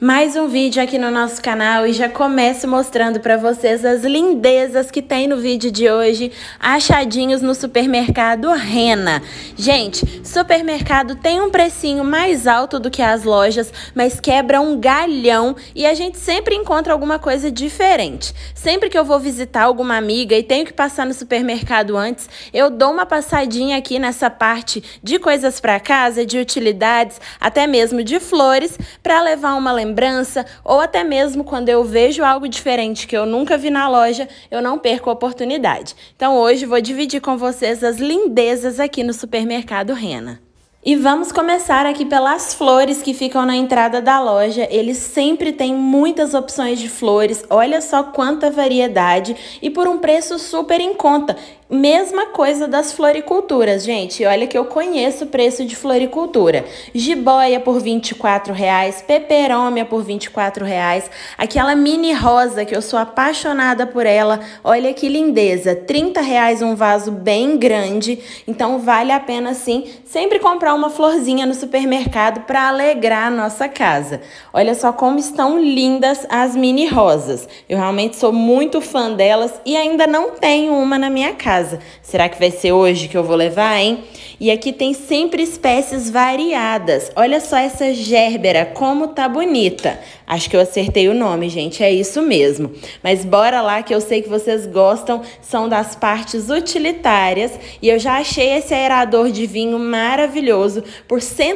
Mais um vídeo aqui no nosso canal e já começo mostrando para vocês as lindezas que tem no vídeo de hoje, achadinhos no supermercado Rena. Gente, supermercado tem um precinho mais alto do que as lojas, mas quebra um galhão e a gente sempre encontra alguma coisa diferente. Sempre que eu vou visitar alguma amiga e tenho que passar no supermercado antes, eu dou uma passadinha aqui nessa parte de coisas para casa, de utilidades, até mesmo de flores, para levar uma lembrança, ou até mesmo quando eu vejo algo diferente que eu nunca vi na loja, eu não perco a oportunidade. Então hoje vou dividir com vocês as lindezas aqui no supermercado Rena. E vamos começar aqui pelas flores que ficam na entrada da loja. Eles sempre têm muitas opções de flores, olha só quanta variedade e por um preço super em conta. Mesma coisa das floriculturas, gente. Olha que eu conheço o preço de floricultura. Jiboia por R$24, peperômia por R$24. Aquela mini rosa que eu sou apaixonada por ela. Olha que lindeza, R$30 um vaso bem grande. Então vale a pena sim sempre comprar uma florzinha no supermercado para alegrar a nossa casa. Olha só como estão lindas as mini rosas. Eu realmente sou muito fã delas e ainda não tenho uma na minha casa. Será que vai ser hoje que eu vou levar, hein? E aqui tem sempre espécies variadas. Olha só essa gérbera, como tá bonita. Acho que eu acertei o nome, gente, é isso mesmo. Mas bora lá que eu sei que vocês gostam, são das partes utilitárias. E eu já achei esse aerador de vinho maravilhoso por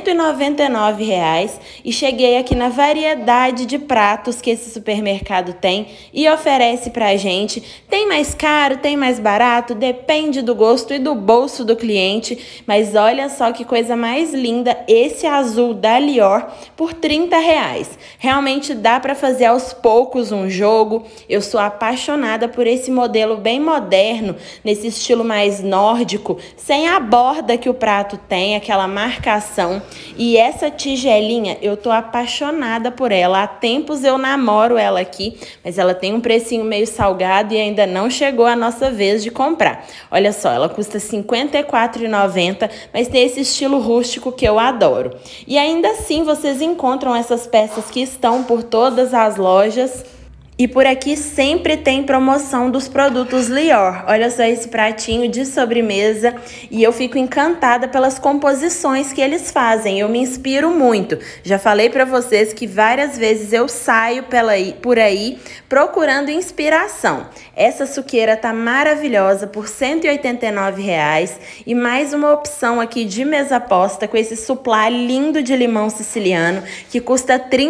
R$199. E cheguei aqui na variedade de pratos que esse supermercado tem e oferece pra gente. Tem mais caro, tem mais barato, depende do gosto e do bolso do cliente. Mas olha só que coisa mais linda, esse azul da Lior por R$30. Realmente dá para fazer aos poucos um jogo. Eu sou apaixonada por esse modelo bem moderno, nesse estilo mais nórdico, sem a borda que o prato tem, aquela marcação. E essa tigelinha, eu tô apaixonada por ela. Há tempos eu namoro ela aqui, mas ela tem um precinho meio salgado e ainda não chegou a nossa vez de comprar. Olha só, ela custa R$54,90, mas tem esse estilo rústico que eu adoro. E ainda assim vocês encontram essas peças que estão por todas as lojas. E por aqui sempre tem promoção dos produtos Lior. Olha só esse pratinho de sobremesa e eu fico encantada pelas composições que eles fazem. Eu me inspiro muito. Já falei para vocês que várias vezes eu saio por aí procurando inspiração. Essa suqueira tá maravilhosa por R$189 e mais uma opção aqui de mesa posta com esse suplá lindo de limão siciliano que custa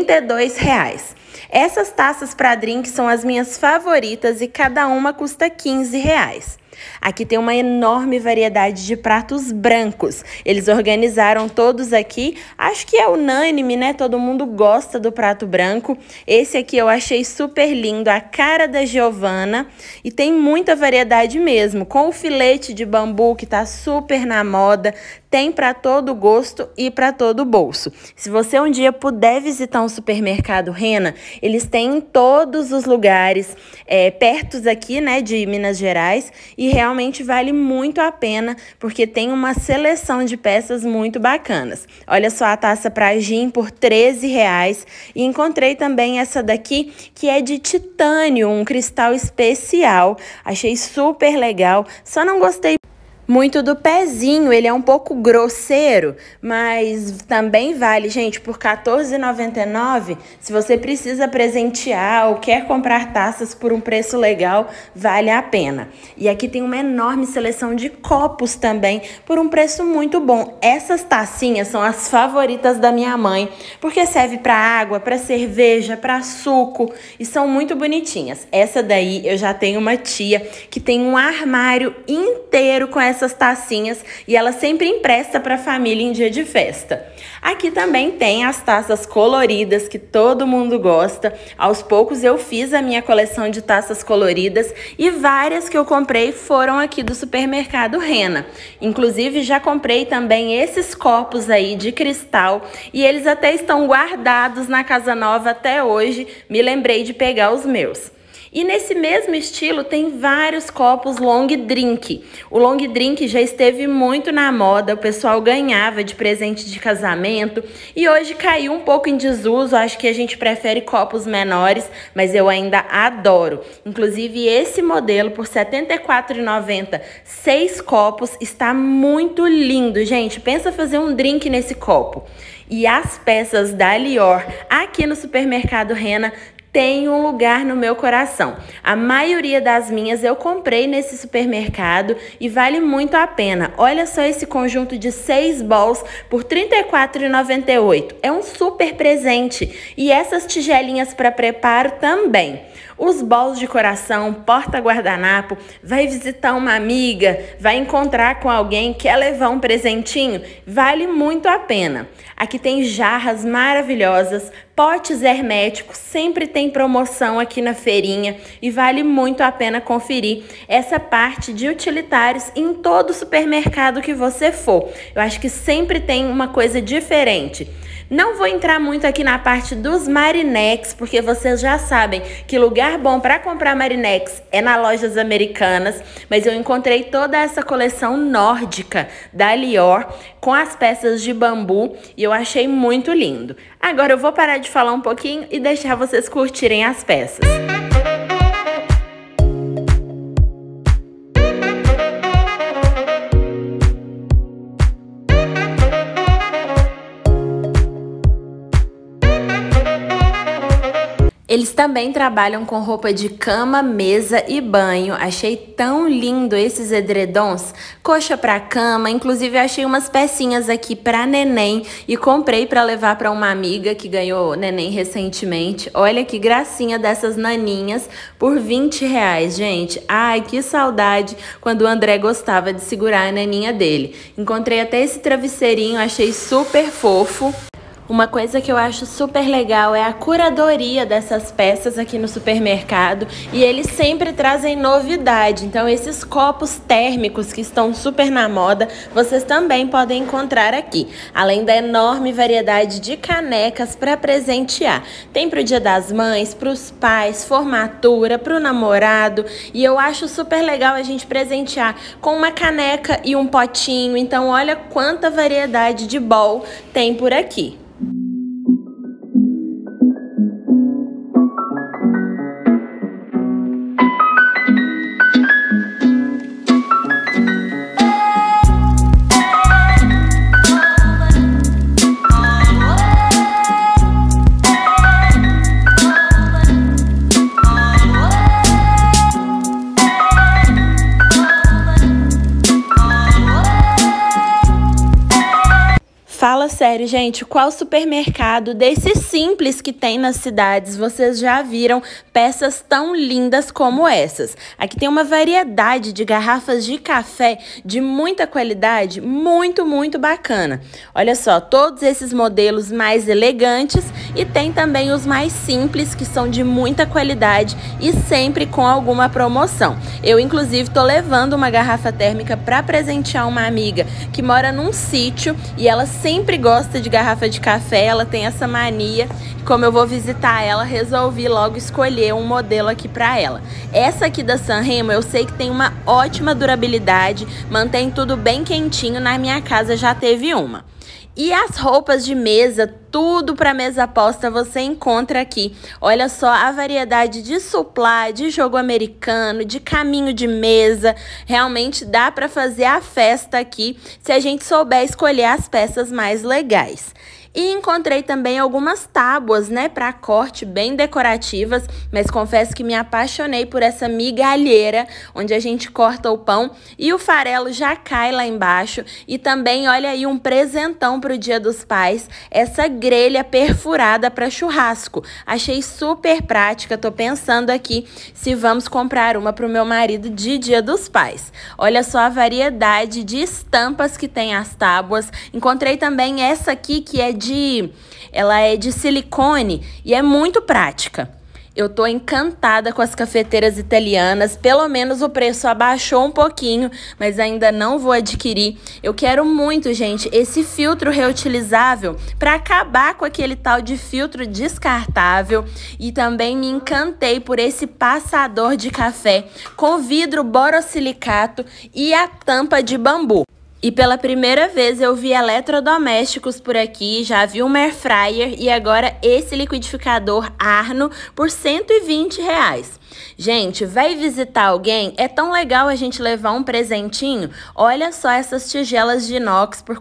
R$32. Essas taças para drink são as minhas favoritas e cada uma custa R$15. Aqui tem uma enorme variedade de pratos brancos. Eles organizaram todos aqui. Acho que é unânime, né? Todo mundo gosta do prato branco. Esse aqui eu achei super lindo, a cara da Giovana. E tem muita variedade mesmo, com o filete de bambu que tá super na moda. Tem para todo gosto e para todo bolso. Se você um dia puder visitar um supermercado Rena, eles têm em todos os lugares, perto aqui, né, de Minas Gerais, e realmente vale muito a pena, porque tem uma seleção de peças muito bacanas. Olha só a taça para gin por R$13 e encontrei também essa daqui, que é de titânio, um cristal especial. Achei super legal, só não gostei muito do pezinho, ele é um pouco grosseiro, mas também vale, gente, por R$14,99. Se você precisa presentear ou quer comprar taças por um preço legal, vale a pena. E aqui tem uma enorme seleção de copos também, por um preço muito bom. Essas tacinhas são as favoritas da minha mãe, porque serve para água, para cerveja, para suco, e são muito bonitinhas. Essa daí eu já tenho uma tia que tem um armário inteiro com essas tacinhas e ela sempre empresta para a família em dia de festa. Aqui também tem as taças coloridas que todo mundo gosta. Aos poucos eu fiz a minha coleção de taças coloridas e várias que eu comprei foram aqui do supermercado Rena. Inclusive já comprei também esses copos aí de cristal e eles até estão guardados na casa nova até hoje. Me lembrei de pegar os meus. E nesse mesmo estilo tem vários copos long drink. O long drink já esteve muito na moda, o pessoal ganhava de presente de casamento e hoje caiu um pouco em desuso. Acho que a gente prefere copos menores, mas eu ainda adoro. Inclusive esse modelo por R$ 74,90, 6 copos, está muito lindo, gente. Pensa fazer um drink nesse copo. E as peças da Lior aqui no supermercado Renner tem um lugar no meu coração. A maioria das minhas eu comprei nesse supermercado e vale muito a pena. Olha só esse conjunto de 6 balls por R$ 34,98. É um super presente. E essas tigelinhas para preparo também. Os balls de coração, porta-guardanapo, vai visitar uma amiga, vai encontrar com alguém, quer levar um presentinho, vale muito a pena. Aqui tem jarras maravilhosas, potes herméticos, sempre tem promoção aqui na feirinha e vale muito a pena conferir essa parte de utilitários em todo supermercado que você for. Eu acho que sempre tem uma coisa diferente. Não vou entrar muito aqui na parte dos marinex, porque vocês já sabem que lugar bom para comprar marinex é nas lojas americanas, mas eu encontrei toda essa coleção nórdica da Lior com as peças de bambu e eu achei muito lindo. Agora eu vou parar de falar um pouquinho e deixar vocês curtirem as peças. Eles também trabalham com roupa de cama, mesa e banho. Achei tão lindo esses edredons, coxa para cama. Inclusive achei umas pecinhas aqui para neném e comprei para levar para uma amiga que ganhou neném recentemente. Olha que gracinha dessas naninhas por R$20, gente. Ai, que saudade quando o André gostava de segurar a naninha dele. Encontrei até esse travesseirinho, achei super fofo. Uma coisa que eu acho super legal é a curadoria dessas peças aqui no supermercado e eles sempre trazem novidade. Então esses copos térmicos que estão super na moda, vocês também podem encontrar aqui. Além da enorme variedade de canecas para presentear. Tem para o Dia das Mães, para os pais, formatura, para o namorado. E eu acho super legal a gente presentear com uma caneca e um potinho. Então olha quanta variedade de bowl tem por aqui. Fala sério, gente, qual supermercado desses simples que tem nas cidades vocês já viram peças tão lindas como essas? Aqui tem uma variedade de garrafas de café de muita qualidade, muito bacana. Olha só, todos esses modelos mais elegantes e tem também os mais simples que são de muita qualidade e sempre com alguma promoção. Eu, inclusive, tô levando uma garrafa térmica para presentear uma amiga que mora num sítio e ela sempre gosta de garrafa de café, ela tem essa mania. Como eu vou visitar ela, resolvi logo escolher um modelo aqui para ela. Essa aqui da Sanremo eu sei que tem uma ótima durabilidade, mantém tudo bem quentinho, na minha casa já teve uma. E as roupas de mesa, tudo para mesa posta você encontra aqui. Olha só a variedade de suplá, de jogo americano, de caminho de mesa. Realmente dá para fazer a festa aqui se a gente souber escolher as peças mais legais. E encontrei também algumas tábuas, né, para corte, bem decorativas, mas confesso que me apaixonei por essa migalheira, onde a gente corta o pão e o farelo já cai lá embaixo. E também, olha aí, um presentão para o Dia dos Pais, essa grelha perfurada para churrasco. Achei super prática, tô pensando aqui se vamos comprar uma para o meu marido de Dia dos Pais. Olha só a variedade de estampas que tem as tábuas. Encontrei também essa aqui que ela é de silicone e é muito prática. Eu tô encantada com as cafeteiras italianas, pelo menos o preço abaixou um pouquinho, mas ainda não vou adquirir. Eu quero muito, gente, esse filtro reutilizável para acabar com aquele tal de filtro descartável, e também me encantei por esse passador de café com vidro borosilicato e a tampa de bambu. E pela primeira vez eu vi eletrodomésticos por aqui, já vi um air fryer e agora esse liquidificador Arno por R$120. Gente, vai visitar alguém? É tão legal a gente levar um presentinho. Olha só essas tigelas de inox por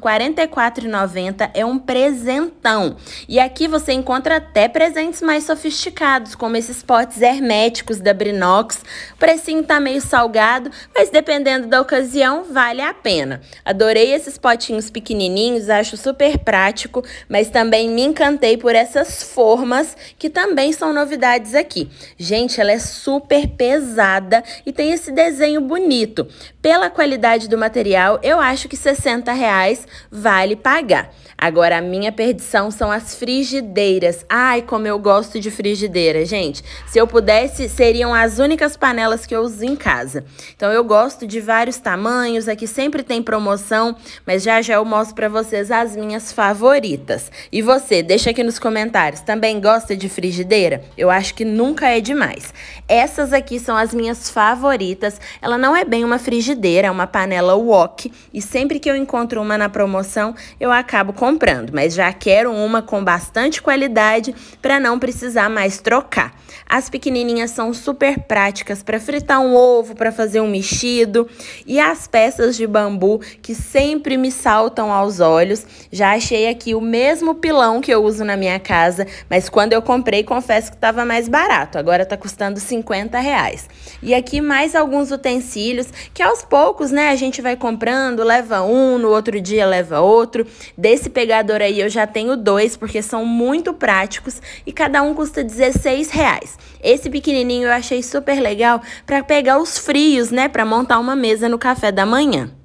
R$44,90, é um presentão. E aqui você encontra até presentes mais sofisticados, como esses potes herméticos da Brinox. O precinho tá meio salgado, mas dependendo da ocasião, vale a pena. Adorei esses potinhos pequenininhos, acho super prático, mas também me encantei por essas formas, que também são novidades aqui. Gente, ela é super pesada e tem esse desenho bonito. Pela qualidade do material, eu acho que R$60 vale pagar. Agora, a minha perdição são as frigideiras. Ai, como eu gosto de frigideira, gente. Se eu pudesse, seriam as únicas panelas que eu uso em casa. Então, eu gosto de vários tamanhos. Aqui sempre tem promoção, mas já eu mostro pra vocês as minhas favoritas. E você, deixa aqui nos comentários, também gosta de frigideira? Eu acho que nunca é demais. Essas aqui são as minhas favoritas. Ela não é bem uma frigideira, é uma panela wok. E sempre que eu encontro uma na promoção, eu acabo comprando, mas já quero uma com bastante qualidade para não precisar mais trocar. As pequenininhas são super práticas para fritar um ovo, para fazer um mexido, e as peças de bambu que sempre me saltam aos olhos. Já achei aqui o mesmo pilão que eu uso na minha casa, mas quando eu comprei, confesso que estava mais barato, agora tá custando R$50. E aqui mais alguns utensílios que aos poucos, né, a gente vai comprando, leva um, no outro dia leva outro. Desse pegador aí eu já tenho dois, porque são muito práticos e cada um custa R$16. Esse pequenininho eu achei super legal para pegar os frios, né, para montar uma mesa no café da manhã.